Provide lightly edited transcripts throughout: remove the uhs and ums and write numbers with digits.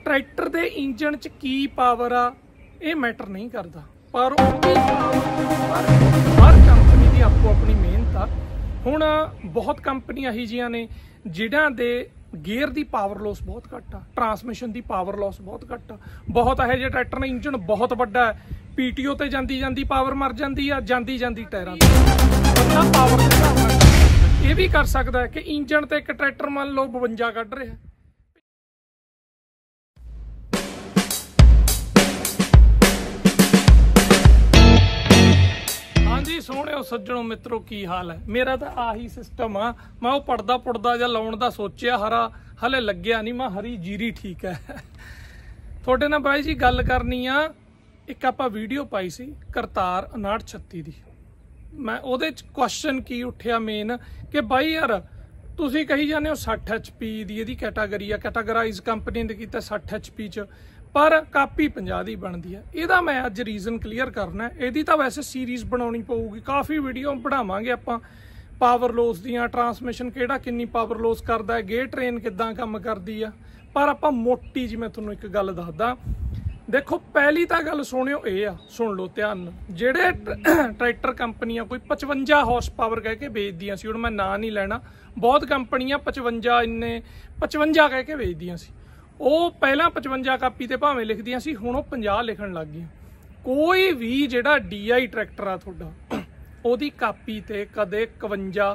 Tractor के engine च की पावर आ ये मैटर नहीं करता, पर हर कंपनी की आपो अपनी मेहनत आ। हुण बहुत कंपनियां ही जियां ने जिन्हां दे गेयर की पावर लॉस बहुत घट आ, ट्रांसमिशन की पावर लॉस बहुत घट आ। बहुत है जो ट्रैक्टर ने इंजन बहुत वड्डा है, पीटीओ ते जांदी जांदी पावर मर जाती है, जांदी जांदी टायरां ते बंदा पावर दे हिसाब नाल ये भी कर सकता है कि इंजन ते एक ट्रैक्टर मान लो 52 कढ रहा है। हाँ जी सोहणिओ सज्जणों मित्रों की हाल है, मेरा तो आही सिस्टम आ। मैं वो पड़दा पुड़दा जा लाउण दा सोचिया, हरा हले लग्या नहीं, मैं हरी जीरी ठीक है। थोड़े नाल बाई जी गल करनी आ, एक आपां वीडियो पाई सी करतार 5936 दी। मैं उहदे च क्वेश्चन की उठिया मेन कि बाई यार तुसीं कही जाने हो 60 HP दी इहदी कैटागरी आ, कैटागराइज कंपनी ने कीता 60 HP च, पर कापी 50 दी बनती है। ਇਹਦਾ मैं अज रीजन क्लीयर करना है। ਇਹਦੀ ਤਾਂ वैसे सीरीज़ बनानी पऊगी, काफ़ी वीडियो बनावांगे ਆਪਾਂ पावर लॉस दियां, ट्रांसमिशन किहड़ा किन्नी पावर लॉस करदा है, गेयर ट्रेन किद्दां काम करदी आ। पर ਆਪਾਂ मोटी जी मैं तुहानूं एक गल दसदा। देखो पहली तो गल सुनियो ये आ, सुन लो ध्यान नाल, जिहड़े ट्रैक्टर कंपनियां कोई 55 हॉर्स पावर कह के बेचदियां सी, हुण मैं नां नहीं लैना, बहुत कंपनियां 55 इन्ने 55 कह के बेचदियां सी। ਉਹ ਪਹਿਲਾਂ 55 ਕਾਪੀ ਤੇ ਭਾਵੇਂ ਲਿਖਦੀਆਂ ਸੀ, ਹੁਣ ਉਹ 50 ਲਿਖਣ ਲੱਗ ਗਈਆਂ। ਕੋਈ ਵੀ ਜਿਹੜਾ DI ਟਰੈਕਟਰ ਆ ਤੁਹਾਡਾ, ਉਹਦੀ ਕਾਪੀ ਤੇ ਕਦੇ 51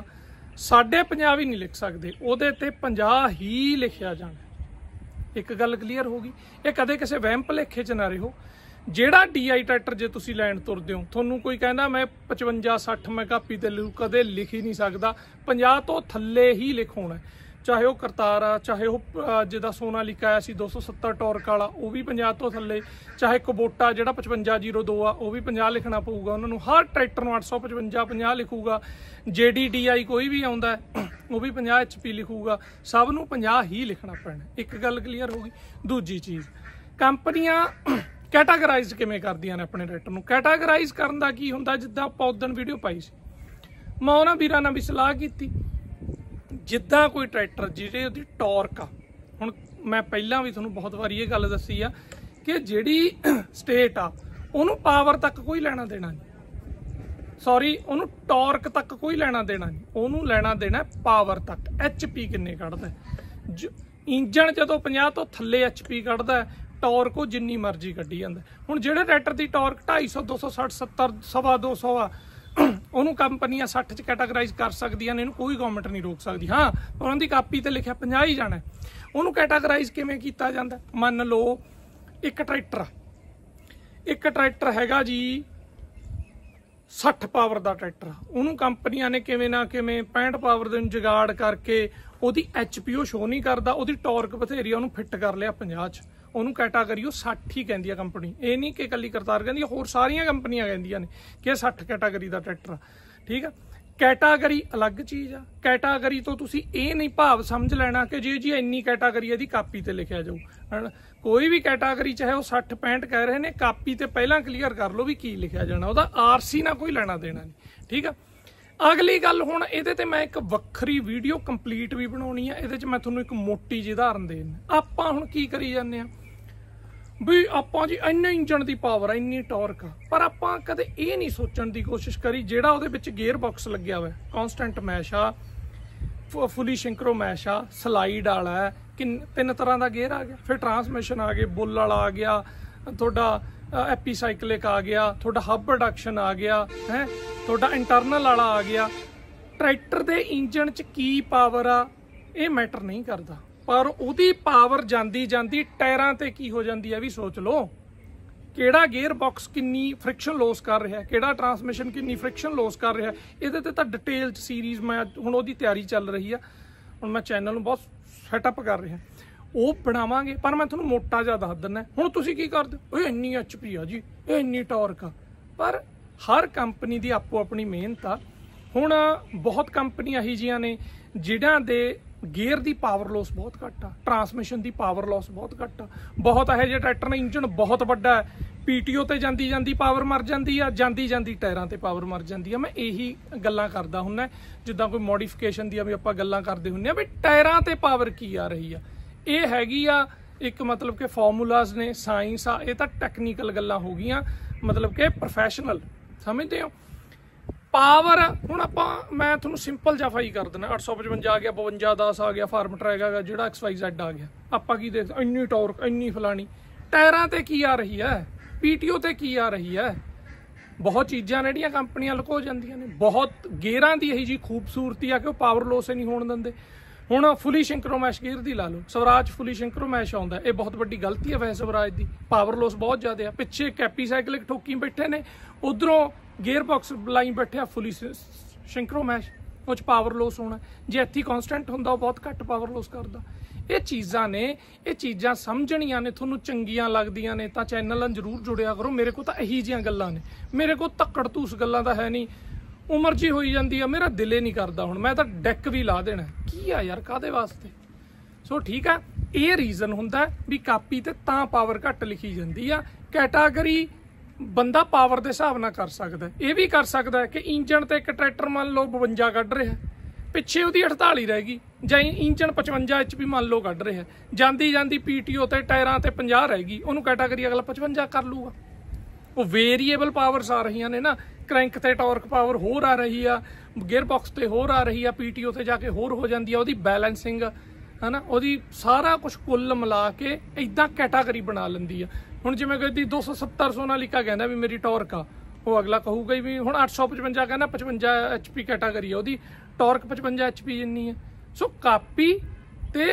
50.5 ਵੀ ਨਹੀਂ ਲਿਖ ਸਕਦੇ, ਉਹਦੇ ਤੇ 50 ਹੀ ਲਿਖਿਆ ਜਾਣਾ। ਇੱਕ ਗੱਲ ਕਲੀਅਰ ਹੋ ਗਈ, ਇਹ ਕਦੇ ਕਿਸੇ ਵਹਿਮ ਭੁਲੇਖੇ 'ਚ ਨਾ ਰਹੋ। ਜਿਹੜਾ DI ਟਰੈਕਟਰ ਜੇ ਤੁਸੀਂ ਲੈਣ ਤੁਰਦੇ ਹੋ, ਤੁਹਾਨੂੰ ਕੋਈ ਕਹਿੰਦਾ ਮੈਂ 55 60 ਮੈਂ ਕਾਪੀ ਤੇ ਲਿਖੂ, ਕਦੇ ਲਿਖ ਹੀ ਨਹੀਂ ਸਕਦਾ। 50 ਤੋਂ ਥੱਲੇ ਹੀ ਲਿਖਾਉਣਾ, चाहे वह करतार आ, चाहे वह जिदा सोनालिका आया सी 270 टॉर्क वाला, वो भी 50 तो थले, चाहे कुबोटा जिहड़ा 5502 आ, वो भी 50 लिखना पऊगा उन्होंने। हर ट्रैक्टर 855 50 लिखूगा। JDDI कोई भी आउंदा है वो भी 50 HP लिखूगा, सब नूं 50 ही लिखना पैना। एक गल क्लीयर होगी। दूजी चीज़, कंपनियां कैटागराइज किवें करदियां ने अपने ट्रैक्टर नूं। कैटागराइज करन दा की हुंदा, जिद्दां आपां उदण वीडियो पाई सी, मैं उन्हां वीरां नाल भी सलाह कीती, जिद्दां कोई ट्रैक्टर जिहड़ी उहदी टॉर्क आ, हुण मैं पहलां भी तुहानूं बहुत वारी ये गल दस्सी आ कि जिहड़ी स्टेट आ उहनूं पावर तक कोई लेना देना नहीं, सॉरी उहनूं टॉर्क तक कोई लेना देना नहीं, उहनूं लेना देना पावर तक। HP किन्ने कढदा है, इंजन जदों 50 तो थल्ले HP कढदा है, टॉर्क वो जिन्नी मर्जी कढी जांदा। हुण जिहड़े ट्रैक्टर की टॉर्क 250 260 70 250 आ, उन्होंने कंपनियां 60 च कैटागराइज कर सकदियां ने, कोई गवर्नमेंट नहीं रोक सकती। हाँ उन्होंने कापी ते लिखा 50 ही जाना है, उन्होंने कैटागराइज किवें कीता जांदा। मान लो एक ट्रैक्टर हैगा जी 60 पावर का ट्रैक्टर, उन्होंने कंपनियां ने किवें ना किवें 65 पावर दे जुगाड़ करके ਉਹਦੀ HP ਉਹ शो नहीं करता, ਉਹਦੀ टॉर्क बथेरी ਉਹਨੂੰ फिट कर लिया 50 च, ਉਹਨੂੰ कैटागरी 60 ही कहती है कंपनी। ये नहीं कि कली करतार कहती, होर सारियां कंपनियां कहदियां ने कि 60 कैटागरी का ट्रैक्टर। ठीक है, कैटागरी अलग चीज़ आ। कैटागरी तो तुसी ये नहीं भाव समझ लेना कि जी जी इन्नी कैटागरी है कापी ते लिखा जाऊ है। कोई भी कैटागरी चाहे वो 60 65 कह रहे हैं, कापी ते पहला क्लीयर कर लो भी की लिखा जाना, वह RC ना कोई लेना देना नहीं। ठीक है, अगली गल हुण इहदे ते मैं एक वक्खरी वीडियो कंप्लीट भी बनाउणी है। इहदे च मैं तुहानूं एक मोटी जी उदाहरण देना। आपां हुण की करी जांदे आ भी आपां जी इन्ने इंजन की पावर आ, इन्नी टॉर्क आ, पर आपां कदे ये नहीं सोचण की कोशिश करी जिहड़ा उहदे विच गेयर बॉक्स लग्या हुआ, कॉन्सटेंट मैश आ, फुली शिंकरो मैश आ, स्लाइड वाला है, 3 तरह का गेयर आ गया, फिर ट्रांसमिशन आ गए, बुल वाला आ गया, तुहाडा एपीसाइक्लिक आ गया, थोड़ा हब रिडक्शन आ गया है, थोड़ा इंटरनल वाला आ गया। ट्रैक्टर के इंजन च की पावर आ ये मैटर नहीं करता, पर उहदी पावर जांदी जांदी टायरां ते की हो जाती है भी सोच लो। किहड़ा गेयर बॉक्स किन्नी फ्रिक्शन लॉस कर रहा है, किहड़ा ट्रांसमिशन किन्नी फ्रिक्शन लॉस कर रहा है, इहदे ते तां डिटेल सीरीज़ मैं हुण उहदी तैयारी चल रही है, हुण मैं चैनल नूं बहुत सैटअप कर रहा, वो बनावांगे। पर मैं तुहानूं मोटा जिहा दस दिंदा, हुण तुसीं की करदे हो, इन्नी HP आ जी, इन्नी टॉर्क आ, पर हर कंपनी की आपो अपनी मेहनत आ। हुण बहुत कंपनियां ही जियां ने जिन्हां दे गेयर की पावर लॉस बहुत घट आ, ट्रांसमिशन की पावर लॉस बहुत घट आ। बहुत है जो ट्रैक्टर ने इंजन बहुत वड्डा है, PTO ते जांदी जांदी पावर मर जाती है, जांदी जांदी टायरां ते पावर मर जाती है। मैं यही गल्लां करदा हुन्ना, जिद्दां कोई मॉडिफिकेशन दी भी आपां गल्लां करदे हुन्ने भी टायरां ते पावर की आ रही है। ये हैगी आ एक मतलब कि फॉर्मूलाज ने साइंस आ, ये तो टैक्नीकल गल्लां हो गई, मतलब कि प्रोफैशनल समझते हो। पावर हुण आपां मैं तुहानूं सिंपल जिहा फाई कर देना, 855 आ गया, 52 10 आ गया, फार्म ट्रैक आ गया, जिहड़ा XYZ आ गया, आपां की देख इन्नी टॉर्क इन्नी फलानी, टायरां ते की आ रही है, PTO ते की आ रही है, बहुत चीज़ां ने जिहड़ियां कंपनियां लुको जांदियां ने, बहुत गेयरां दी यही जी खूबसूरती आ कि वो पावर लोस ही नहीं होण दिंदे। हुण फुली सिंक्रोमैश गेयर दी ला लो, स्वराज फुली सिंक्रोमैश आउंदा, ये बहुत वड्डी गलती है वैसे स्वराज दी, पावर लोस बहुत ज़्यादा है। पिछे कैपी साइकिल ठोकी बैठे ने, उधरों गेयर बॉक्स लाई बैठे आ फुली सिंक्रोमैश, उस पावर लोस होना, जे इत्थे कॉन्सटेंट हुंदा बहुत घट पावर लोस करदा। ये चीज़ां ने, ये चीज़ां समझणियां ने, तुहानूं चंगियां लगदियां ने तां चैनल नाल जरूर जुड़िया करो। मेरे को तां इही जिहियां गल्लां ने, मेरे को धक्कड़ धूस गल्लां तां है नहीं, उम्र जी होई जांदी आ, मेरा दिल ही नहीं करदा हुण मैं तां डैक भी ला देना, की आ यार काहदे वास्ते। सो ठीक है, ये रीजन हुंदा भी कापी ते तां पावर घट लिखी जांदी आ। कैटागरी बंदा पावर के हिसाब नाल कर सकदा है, ये भी कर सकदा है कि इंजन ते एक ट्रैक्टर मान लो 52 कढ़ रहा है, पिछे उहदी 48 रह गई, जां इंजन 55 HP मान लो कढ़ रहा है, जांदी जांदी PTO ते टायरां ते 50 रह गई, उहनूं कैटागरी अगला 55 कर लूगा। वो वेरीएबल पावर्स आ रही ने ना, क्रैंक ते टॉर्क पावर होर आ रही है, गेयर बॉक्स ते होर आ रही है, PTO ते जाके होर हो जाती है, उहदी बैलेंसिंग है ना, उहदी सारा कुछ कुल मिला के इदां कैटागरी बना लैंदी है। हुण जिवें कहती 270 सोनालिका कहना भी मेरी टॉर्क आ, वो अगला कहूगा भी हुण 855 कहना 55 HP कैटागरी है, उहदी टॉर्क 55 HP जिन्नी है। सो कापी ते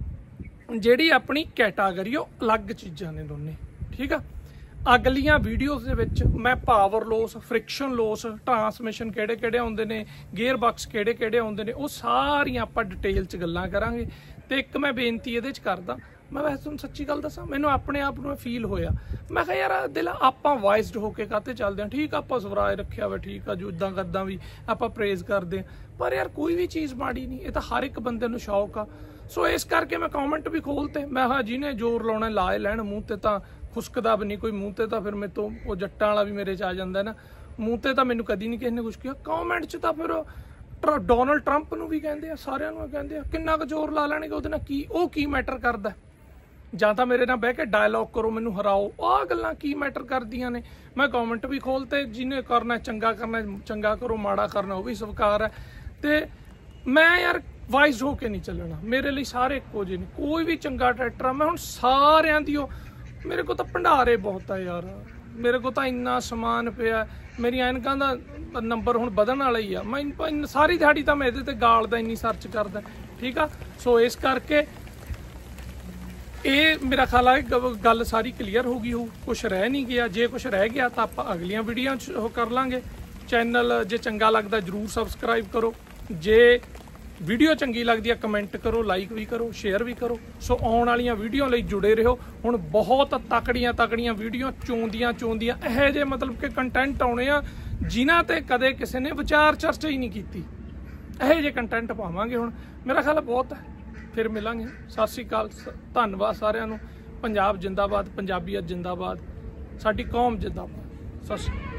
जिहड़ी अपनी कैटागरी वो अलग चीज़ां ने दोने, ठीक है। अगलियां वीडियोज़ दे विच मैं power loss, friction loss, transmission किहड़े किहड़े आउंदे ने, गेयर बॉक्स किहड़े किहड़े आउंदे ने, वो सारियां आपां डिटेल च गल्लां करांगे। ते एक मैं बेनती इहदे च करदा, मैं वैसे तुहानूं सच्ची गल दसां, मैनूं अपने आप नूं फील होया, मैं कहा यार दिल आपां वाइस्ड होके काते चलदे हां, ठीक आपां स्वराज रखिया वा, ठीक आ जो इदां करदा भी आपां प्रेज करदे हां, पर यार कोई भी चीज़ माड़ी नहीं, ये तां हर एक बंदे नूं शौक आ। सो इस करके मैं कॉमेंट भी खोलते, मैं हाँ जिन्हें जोर लाउणा लाए लैण, मूँह ते तां खुशकदा भी नहीं कोई, मूँह ते तां फिर मेरे तो वो जट्टां वाला भी मेरे च आ जांदा ना, मूँह ते तां मैनूं कदी नहीं किसी ने कुछ किया, कॉमेंट च तां फिर डोनाल्ड ट्रंप नूं भी कहंदे आ, सारिआं नूं कहंदे आ, किन्ना क जोर ला लैणगे ਉਹਦੇ ਨਾਲ, की ਉਹ की मैटर करदा, ਜਾਂ ਤਾਂ ਮੇਰੇ ਨਾਲ ਬਹਿ ਕੇ ਡਾਇਲੌਗ ਕਰੋ, ਮੈਨੂੰ ਹਰਾਓ, ਆਹ ਗੱਲਾਂ ਕੀ ਮੈਟਰ ਕਰਦੀਆਂ ਨੇ। ਮੈਂ ਕਮੈਂਟ ਵੀ ਖੋਲਤੇ, ਜਿਹਨੇ ਕਰਨਾ ਚੰਗਾ ਕਰਨਾ ਚੰਗਾ ਕਰੋ, ਮਾੜਾ ਕਰਨਾ ਉਹ ਵੀ ਸਵੀਕਾਰ ਹੈ। ਤੇ ਮੈਂ ਯਾਰ ਵਾਈਜ਼ ਹੋ ਕੇ ਨਹੀਂ ਚੱਲਣਾ, ਮੇਰੇ ਲਈ ਸਾਰੇ ਇੱਕੋ ਜਿਹੇ ਨੇ, ਕੋਈ ਵੀ ਚੰਗਾ ਟਰੈਕਟਰ ਆ, ਮੈਂ ਹੁਣ ਸਾਰਿਆਂ ਦੀ ਮੇਰੇ ਕੋਲ ਤਾਂ ਭੰਡਾਰੇ ਬਹੁਤ ਆ ਯਾਰ, ਮੇਰੇ ਕੋਲ ਤਾਂ ਇੰਨਾ ਸਮਾਨ ਪਿਆ, ਮੇਰੀ ਐਨਕਾਂ ਦਾ ਨੰਬਰ ਹੁਣ ਵਧਣ ਵਾਲਾ ਹੀ ਆ, ਮੈਂ ਸਾਰੀ ਦਿਹਾੜੀ ਤਾਂ ਮੈਂ ਇਹਦੇ ਤੇ ਗਾਲਦਾ ਇੰਨੀ ਸਰਚ ਕਰਦਾ, ਠੀਕ ਆ। ਸੋ ਇਸ ਕਰਕੇ ਇਹ ਮੇਰਾ ख्याल है गल सारी क्लीयर हो गई हो, कुछ रह नहीं गया, जे कुछ रह गया तो आप अगलियां वीडियो कर लांगे। चैनल जे चंगा लगता जरूर सबसक्राइब करो, जे वीडियो चंगी लगती है कमेंट करो, लाइक भी करो, शेयर भी करो। सो आने वाली वीडियो लई जुड़े रहो, हुण बहुत तकड़ियां तकड़ियां वीडियो चोंदियां चोंदियां इहो जे मतलब कि कंटेंट आने आ जिन्हां ते कदे किसी ने विचार चर्चा ही नहीं की, इहो जे कंटेंट पावांगे। हुण मेरा ख्याल बहुत है, फिर मिलांगे। सत श्री अकाल, धन्नवाद सारिआं नूं। पंजाब जिंदाबाद, पंजाबीयत जिंदाबाद, साडी कौम जिंदाबाद। सत श्री अकाल।